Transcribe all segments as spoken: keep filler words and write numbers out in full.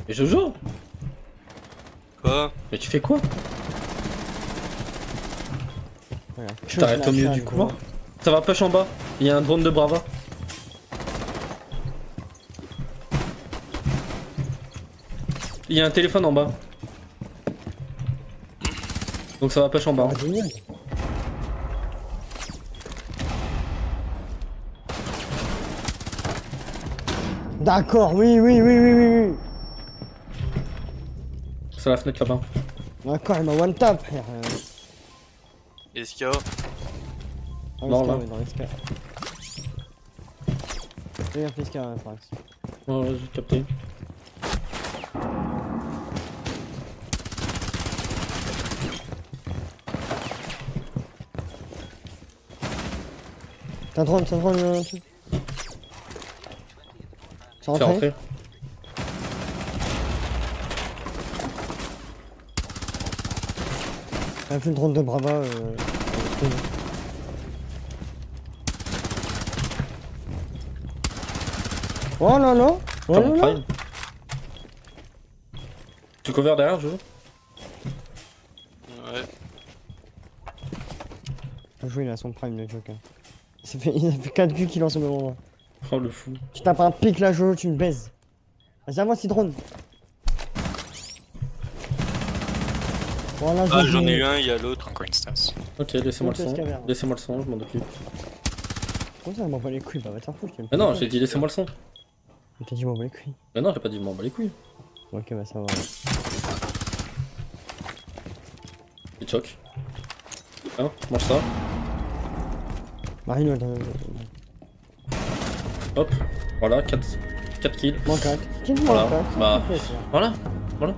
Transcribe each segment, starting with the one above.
Mais Jojo. Quoi? Mais tu fais quoi? Voilà. Tu t'arrêtes au milieu du couloir? Ça va push en bas. Il y a un drone de Brava. Il y a un téléphone en bas. Donc ça va push en bas. D'accord, oui, oui, oui, oui, oui, oui. C'est la fenêtre là-bas. D'accord, il m'a one tap, frère. Est-ce qu'il y a? Non, là. Dans l'escalier. Regarde l'escalier, Frax. Ouais, ouais, j'ai capté. T'as un drone, t'as un drone, euh, dessus. C'est Fais rentré. rentrer. Il a fait le drone de Brava. Euh... Oh là là. Oh là là. Tu cover derrière, Jojo? Ouais. Bien joué, il a son prime, le Joker. Il s'est fait, il a fait quatre vues qu'il lance au même moment. Oh le fou. Tu tapes un pic là, Jojo, tu me baises. Vas-y, à moi, c'est drone. Voilà, Ah, j'en ai eu un, il y a l'autre. Encore une stance. Ok, laissez-moi le Monte son. l'escalier. Laissez-moi le son, je m'en occupe. Comment ça, elle m'en bat les couilles? Bah, va te faire foutre. Mais non, j'ai dit laissez-moi le son. Mais t'as dit m'en bat les couilles. Mais non, j'ai pas dit m'en bats les couilles. Ok, bah ça va. Il choc. Hein, mange ça. Marine, ouais, Hop, voilà, quatre kills. moins quatre. Qui me Voilà, moins quatre? bah, Ça fait plaisir. voilà, voilà.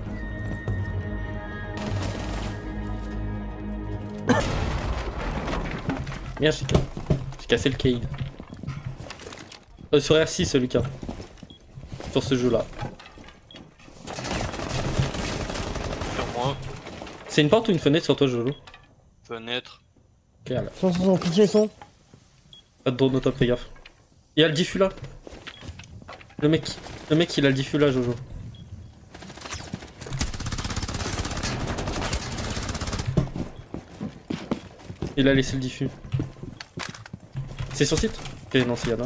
Merde, j'ai ca- j'ai cassé le Cade. Euh, sur R six, Lucas. Sur ce jeu-là. Sur moi. C'est une porte ou une fenêtre sur toi, Jojo? Fenêtre. Ok, là. Son, son, son, pitié, son. Pas de drone au top, fais gaffe. Il y a le diffus là. Le mec, le mec il a le diffus là, Jojo. Il a laissé le diffus. C'est sur site? Ok, non, c'est Yana.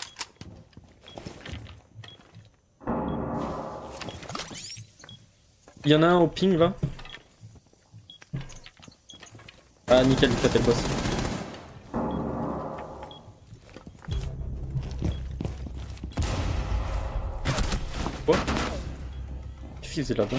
Il y en a un au ping là. Ah, nickel, t'as fait le boss. Quoi? Qu'est-ce qu'il faisait là-bas?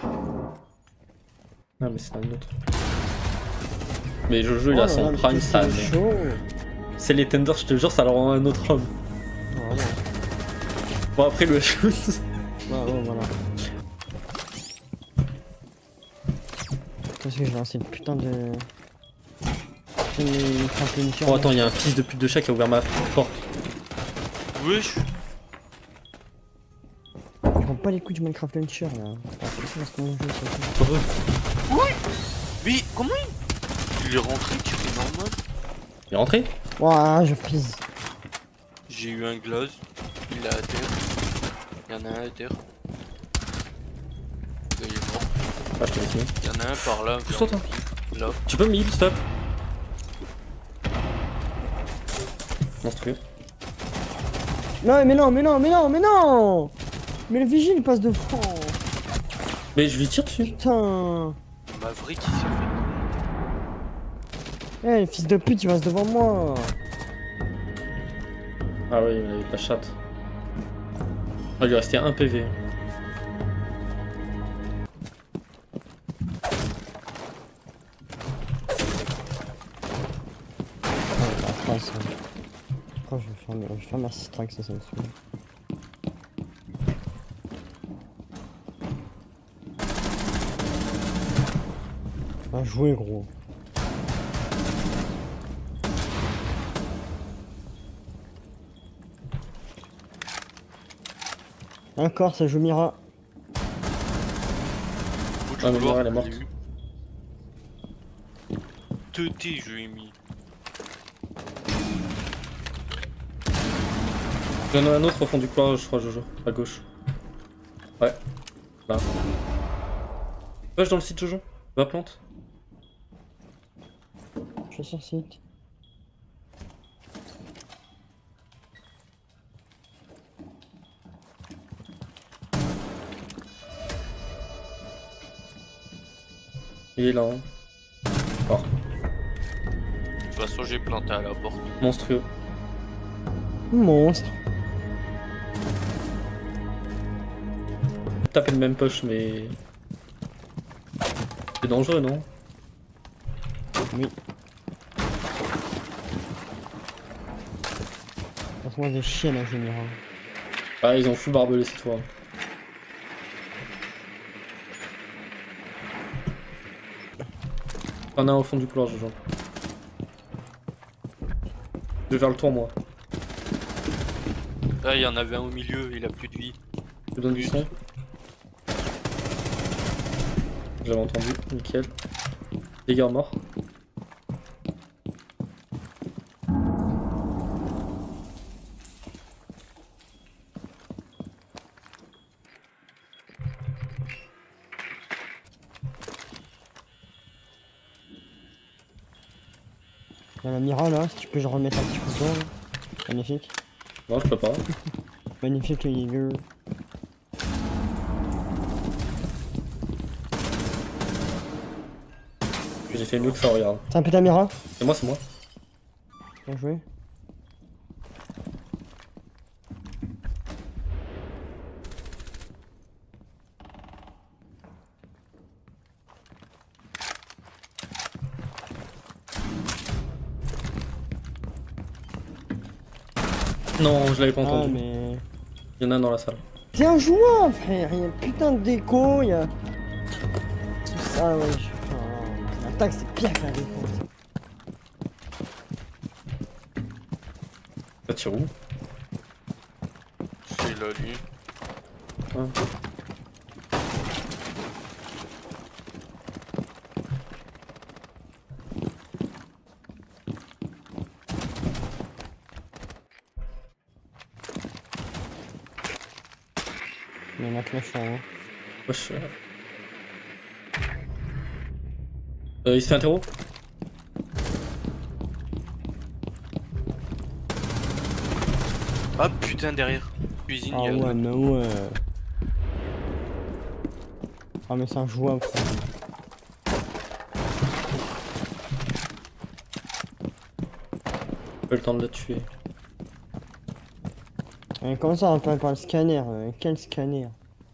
Ah, mais c'est un autre. Mais Jojo il Oh a là son là, prime mais ça. c'est chaud. C'est les tenders, je te jure, ça leur rend un autre homme. Vraiment. Bon, après le shoot. Ouais, ouais, voilà. Parce que j'ai lancé le putain de. Putain de trampoline. Oh, attends, il y a un fils de pute de chat qui a ouvert ma porte. Wesh. Je prends pas les couilles du Minecraft Launcher là. Mais comment il... il est rentré, tu fais normal? Il est rentré? Ouah, je freeze. J'ai eu un glace, il est à terre. Il y en a un à terre. Il est mort. Ah, je te laisse. Il y en a un par là. Pousse-toi, toi. Là. Tu peux me heal, stop. Monstrueux. Non, mais non, mais non, mais non, mais non. Mais le vigile il passe de franc. Mais je lui tire dessus. Putain. Maverick il s'est fait. Eh, fils de pute, il passe devant moi. Ah oui, il avait la chatte. Ah, il lui restait un P V. Oh, la France. hein. Je crois que je vais faire, je vais faire merci Strax, ça, ça me saoule. Ah, jouer gros. Encore, ça joue Mira. Bout du Ah, mais couloir, Mira, elle est je morte. l'ai eu. Teuté, je lui ai mis. Il y en a un autre au fond du couloir, je crois, Jojo. À gauche. Ouais. Là. Push dans le site, Jojo. Va plante. Je suis sur site. Il est là. Hein. Oh. De toute façon, j'ai planté à la porte. Monstrueux. Monstre. Taper le même push, mais. C'est dangereux, non? Oui. Passe-moi des chiens en général. Ah, ils ont full barbelé cette fois. Y'en a un au fond du couloir, Jojo. Je vais faire le tour, moi. Là, il y en avait un au milieu, il a plus de vie. Je donne du son. J'avais entendu, nickel. Dégâts morts. Y'a la Mira là, si tu peux je remettre un petit couteau là. Magnifique. Non, je peux pas. Magnifique le Jaeger. J'ai fait mieux que ça, regarde. C'est un peu ta Mira. C'est moi, c'est moi. Bien joué. Non, je l'avais pas Ah entendu. mais... Il y en a un dans la salle. C'est un joueur frère, y'a putain de déco, y'a... Tout ça ouais, je... Enfin, l'attaque c'est pire que la défense. Ça tire où? C'est là, lui. Ah. Il y en a que le champ, hein. Wesh. Euh, il se fait interro? Ah putain, derrière. Cuisine, Ah il y a... ouais, mais ouais. Ah mais c'est un joueur, frère. Pas le temps de la tuer. Euh, comment ça on parle par le scanner euh, Quel scanner?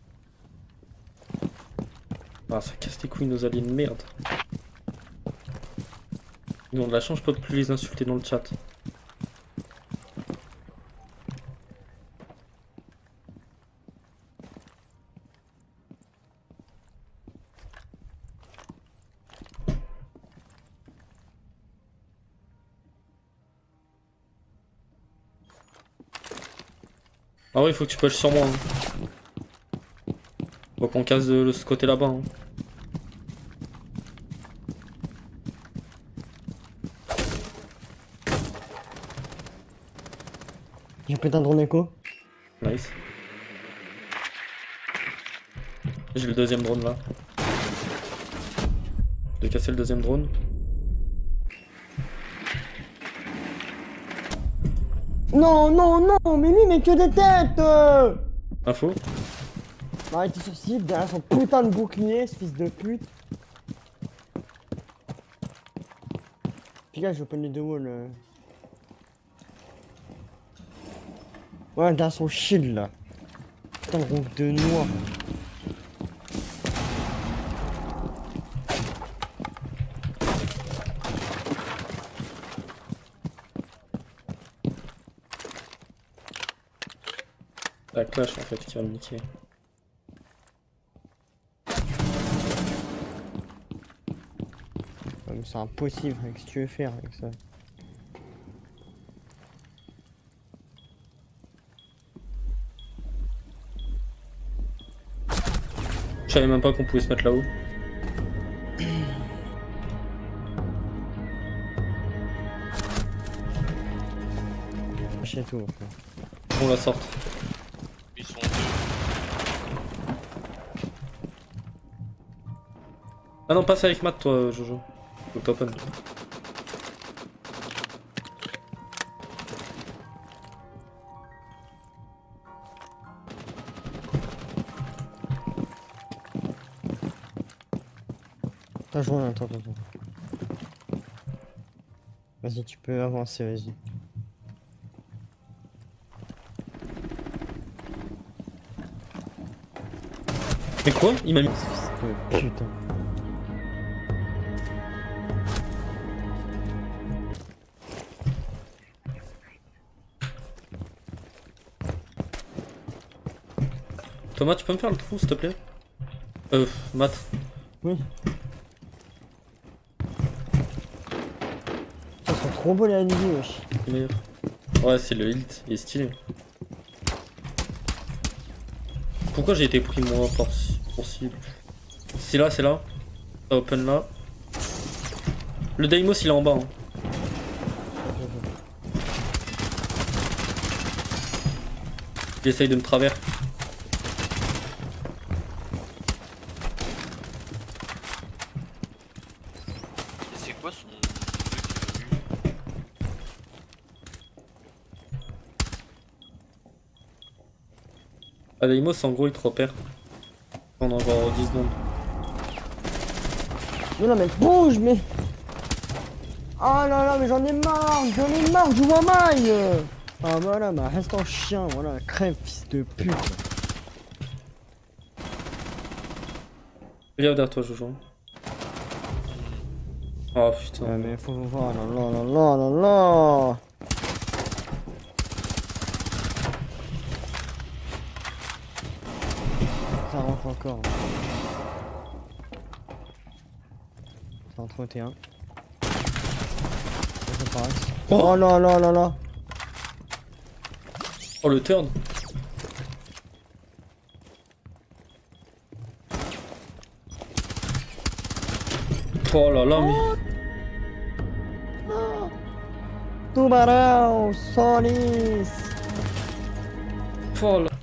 Ah, ça casse les couilles nos alliés de merde. Ils ont de la chance, je peux plus les insulter dans le chat. Ah ouais, il faut que tu pushes sur moi. Hein. Faut qu'on casse de, de ce côté là-bas. Hein. J'ai putain de drone écho. Nice. J'ai le deuxième drone là. Je vais casser le deuxième drone. Non, non, non, mais lui, mais que des têtes euh Info. Bah, il était sur site, derrière son putain de bouclier, ce fils de pute. Puis là, je open les deux walls. Euh... Ouais, derrière son shield là. Putain de groupe de noix. La clash en fait qui va me niquer. Ouais, mais c'est impossible, qu'est-ce que tu veux faire avec ça? Je savais même pas qu'on pouvait se mettre là-haut. Chez tout. On la sorte. Ils sont deux. Ah non, passe avec Matt toi, Jojo. Faut que t'open. Attends, je reviens, attends, attends. attends. Vas-y, tu peux avancer, vas-y. Mais quoi? Il m'a mis. Oh, putain. Thomas, tu peux me faire le trou, s'il te plaît? Euh, Matt. Oui. Ils sont trop beaux les N B, wesh. C'est meilleur. Ouais, c'est le Hilt, il est stylé. Pourquoi j'ai été pris moi par possible? C'est là, c'est là. Ça open là. Le Daimos il est en bas. Hein. Il essaye de me traverser. C'est quoi son truc? Ah, Daimos en gros il te repère. Pendant genre dix secondes. Mais non, mais bouge, mais. Ah là là, mais j'en ai marre, j'en ai marre, je vois maille. Ah voilà, bah reste en chien, voilà, crève, fils de pute. Regarde derrière toi, Jojo. Oh putain. Ah mais faut voir, là là là là là là. Ça rentre encore. Ça rentre au T un. Ça passe. Oh. Oh là là là là. Oh le turn. Oh là là, mais. Tubarão, Solis. Oh là.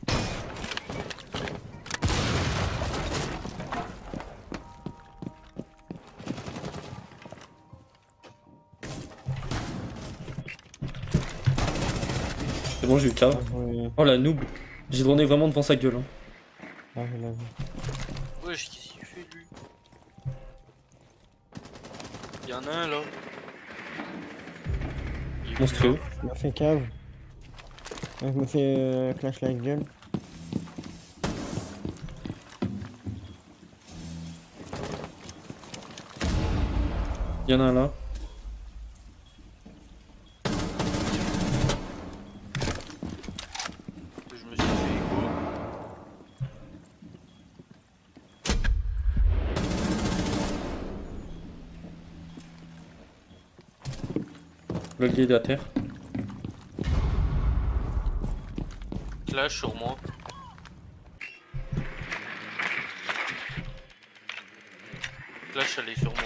C'est bon, j'ai eu K. Ah, oui. Oh la noob. J'ai droné vraiment devant sa gueule. Hein. Ah, je l'ai vu. Wesh, qu'est-ce qu'il fait lui? Y'en a un là. Il est Monstrueux. Je me fais cave. Je me fais euh, clash la gueule. Il y en a un là. Je me suis fait écho. Le guide à terre. Clash sur moi. Clash elle est sur moi.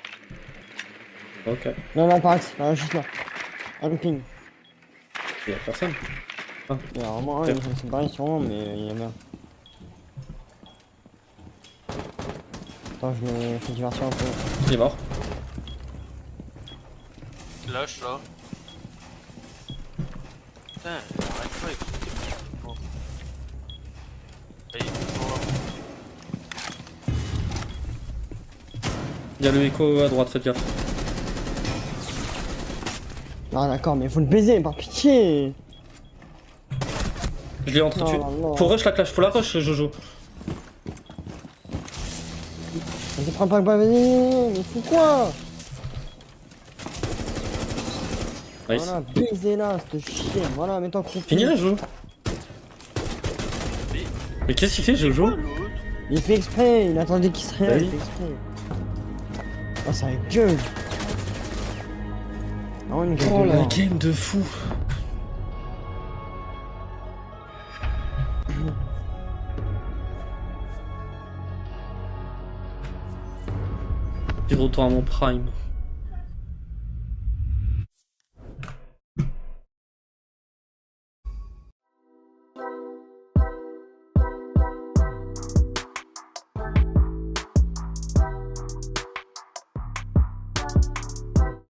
Ok. Non, non, par ici, là, juste là. Un ping. Il y a personne. Il y a vraiment un, Ouais. ils sont pareils sur moi, mais il y a merde. Attends, je me fais divertir un peu. Il est mort. Clash là. Putain, arrête pas avec ce bon. Allez, toujours là. Il y a le écho à droite, faites gaffe. Ah d'accord, mais faut le baiser, par pitié. Je l'ai entretenu. Non, non, non. Faut rush la clash, faut la rush, Jojo. Vas-y, prends pas le baiser, mais fous quoi? Nice. Voilà, baiser là, cette chienne. Voilà, mets-toi croupi. Fini là, Jojo. Mais Mais qu'est-ce qu'il fait, Jojo? quoi l'autre? Il fait exprès, il attendait qu'il se réveille, Bah il oui. fait exprès. Oh, ça gueule. Oh, une gueule Oh de la mort. game de fou. Je retourne à mon prime.